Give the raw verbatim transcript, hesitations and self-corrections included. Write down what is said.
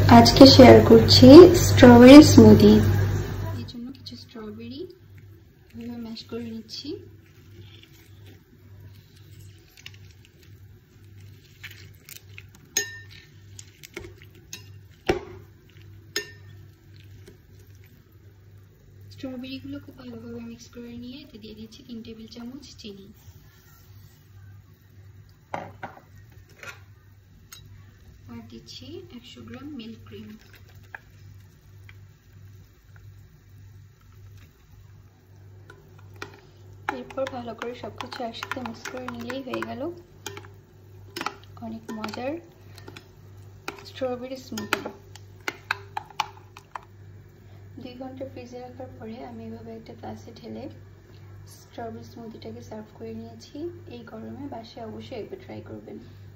আজকে শেয়ার করছি strawberry smoothie. এর জন্য কিছু স্ট্রবেরি এভাবে ম্যাশ করে নিচ্ছি। স্ট্রবেরিগুলো খুব ভালোভাবে মিক্স করে নিয়ে এতে দিয়ে দিচ্ছি তিন টেবিল চামচ চিনি। আর দিচ্ছি একশো গ্রাম মিল্ক ক্রিম। এরপর ভালো করে সবকিছু একসাথে মিক্স করে নিলেই হয়ে গেল অনেক মজার স্ট্রবেরি স্মুদি। দুই ঘন্টা ফ্রিজে রাখার পরে আমি এভাবে একটা গ্লাসে ঢেলে স্ট্রবেরি স্মুদিটাকে সার্ভ করে নিয়েছি। এই গরমে বাসায় অবশ্যই একবার ট্রাই করবেন।